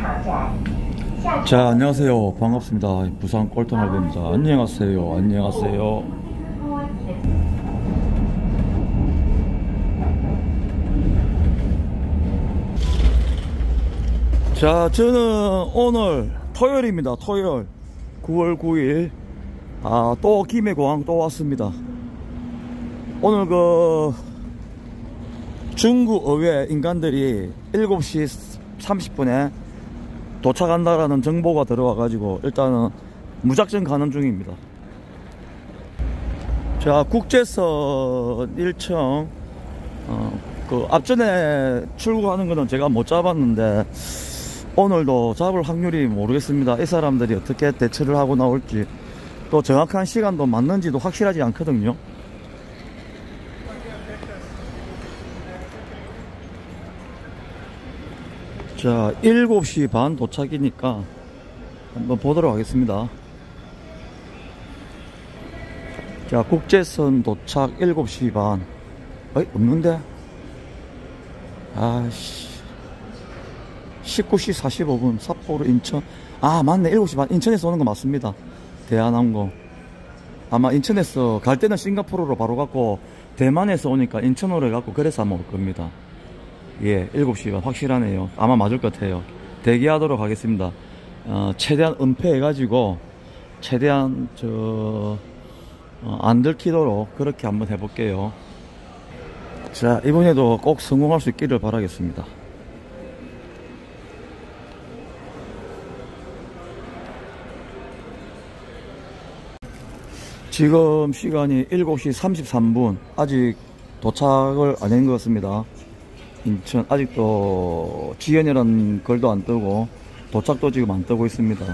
자, 안녕하세요. 반갑습니다. 부산 꼴통할배입니다. 안녕하세요. 안녕하세요. 자, 저는 오늘 토요일입니다. 토요일 9월 9일 또 김해공항 또 왔습니다. 오늘 중국 의회 인간들이 7시 30분에 도착한다라는 정보가 들어와 가지고 일단은 무작정 가는 중입니다. 자, 국제선 1층 앞전에 출국하는 거는 제가 못 잡았는데 오늘도 잡을 확률이 모르겠습니다. 이 사람들이 어떻게 대처를 하고 나올지, 또 정확한 시간도 맞는지도 확실하지 않거든요. 자, 7시 반 도착이니까 한번 보도록 하겠습니다. 자, 국제선 도착 7시 반. 어이, 없는데? 아씨. 19시 45분 삿포로 인천. 아, 맞네. 7시 반. 인천에서 오는 거 맞습니다. 대한항공. 아마 인천에서 갈 때는 싱가포르로 바로 갔고 대만에서 오니까 인천으로 해갖고 그래서 아마 올 겁니다. 예, 7시 반 확실하네요. 아마 맞을 것 같아요. 대기하도록 하겠습니다. 최대한 은폐해가지고 최대한 안 들키도록 그렇게 한번 해볼게요. 자, 이번에도 꼭 성공할 수 있기를 바라겠습니다. 지금 시간이 7시 33분. 아직 도착을 안 한 것 같습니다. 인천 아직도 지연이라는 글도 안 뜨고 도착도 지금 안 뜨고 있습니다.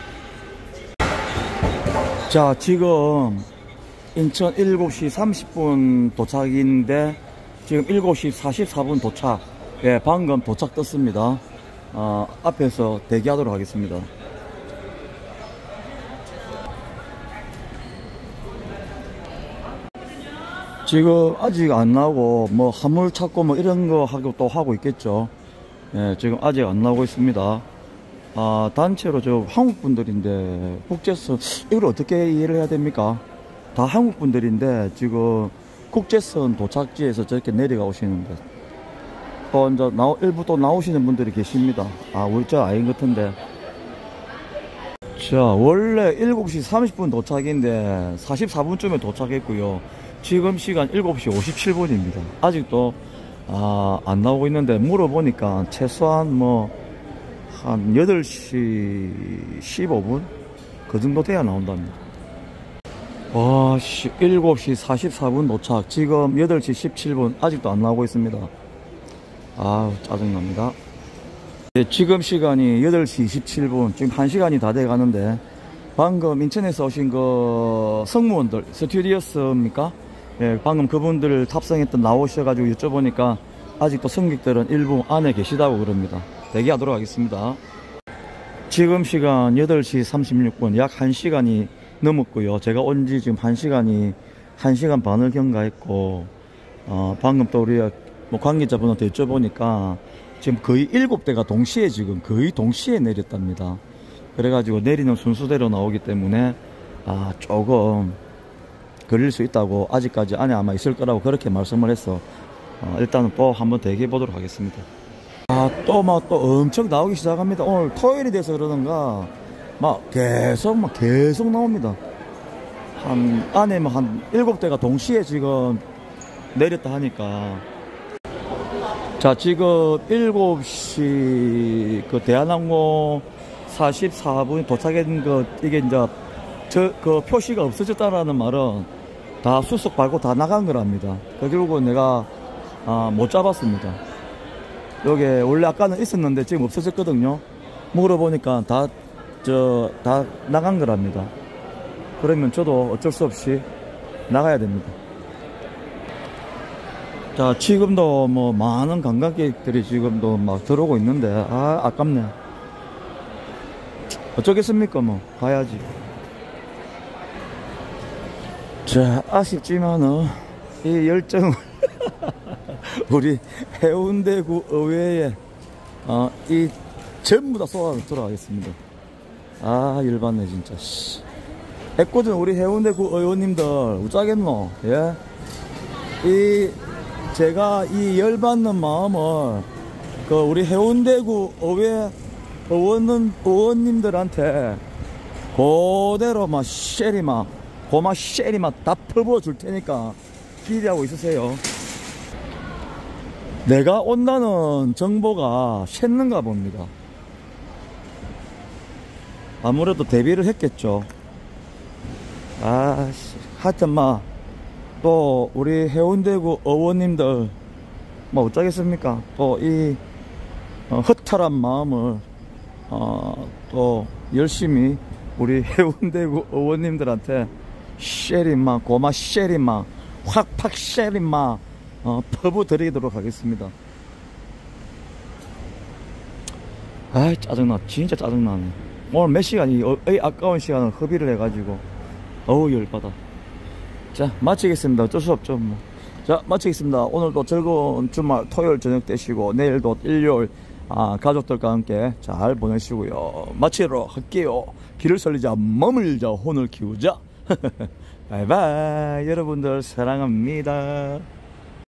자, 지금 인천 7시 30분 도착인데 지금 7시 44분 도착. 예, 방금 도착 떴습니다. 앞에서 대기하도록 하겠습니다. 지금 아직 안 나오고 뭐 화물 찾고 뭐 이런 거 하고 또 하고 있겠죠. 예, 지금 아직 안 나오고 있습니다. 단체로 저 한국 분들인데 국제선 이걸 어떻게 이해를 해야 됩니까? 다 한국 분들인데 지금 국제선 도착지에서 저렇게 내려가 오시는데 또 이제 일부 또 나오시는 분들이 계십니다. 우리 저 아닌 것 같은데. 자, 원래 7시 30분 도착인데 44분쯤에 도착했고요. 지금 시간 7시 57분입니다. 아직도 안 나오고 있는데 물어보니까 최소한 뭐 한 8시 15분 그 정도 돼야 나온답니다. 와, 7시 44분 도착. 지금 8시 17분 아직도 안 나오고 있습니다. 짜증납니다. 네, 지금 시간이 8시 27분. 지금 1시간이 다 돼 가는데 방금 인천에서 오신 승무원들, 스튜디오스입니까? 예, 방금 그분들 탑승했던 나오셔가지고 여쭤보니까 아직도 승객들은 일부 안에 계시다고 그럽니다. 대기하도록 하겠습니다. 지금 시간 8시 36분, 약 1시간이 넘었고요. 제가 온 지 지금 1시간 반을 경과했고, 방금 또 우리 관계자분한테 여쭤보니까 지금 거의 7대가 동시에 거의 동시에 내렸답니다. 그래가지고 내리는 순서대로 나오기 때문에 조금 걸릴 수 있다고, 아직까지 안에 아마 있을 거라고 그렇게 말씀을 해서 일단은 또 한번 대기해 보도록 하겠습니다. 또 엄청 나오기 시작합니다. 오늘 토요일이 돼서 그러던가 계속 나옵니다. 안에 한 7대가 동시에 지금 내렸다 하니까. 자, 지금 7시 대한항공 44분 도착한 이게 이제 표시가 없어졌다라는 말은 다 수속 밟고 다 나간 거랍니다. 그리고 내가 못 잡았습니다. 여기 원래 아까는 있었는데 지금 없어졌거든요. 물어보니까 다 나간 거랍니다. 그러면 저도 어쩔 수 없이 나가야 됩니다. 자, 지금도 뭐 많은 관광객들이 지금도 막 들어오고 있는데 아깝네. 어쩌겠습니까? 뭐 가야지. 자, 아쉽지만은 이 열정을 우리 해운대구 의회에 이 전부 다 쏘아 들어가겠습니다. 아 열받네 진짜. 애꿎은 우리 해운대구 의원님들 우짜겠노? 예? 제가 이 열받는 마음을 우리 해운대구 의회 의원님들한테 그대로 막 고마 쉐리 다 퍼부어 줄 테니까 기대하고 있으세요. 내가 온다는 정보가 샜는가 봅니다. 아무래도 대비를 했겠죠. 하여튼 또 우리 해운대구 의원님들 어쩌겠습니까? 또 이 허탈한 마음을 또 열심히 우리 해운대구 의원님들한테 고마 쉐리마 확팍 쉐리마 퍼부 드리도록 하겠습니다. 아이 짜증나. 진짜 짜증나네. 오늘 몇 시간이 아까운 시간을 허비를 해가지고 어우 열받아. 자 마치겠습니다. 어쩔 수 없죠 뭐. 자 마치겠습니다. 오늘도 즐거운 주말 토요일 저녁 되시고 내일도 일요일 가족들과 함께 잘 보내시고요. 마치도록 할게요. 길을 살리자 머물자 혼을 키우자. 바이바이. 여러분들 사랑합니다.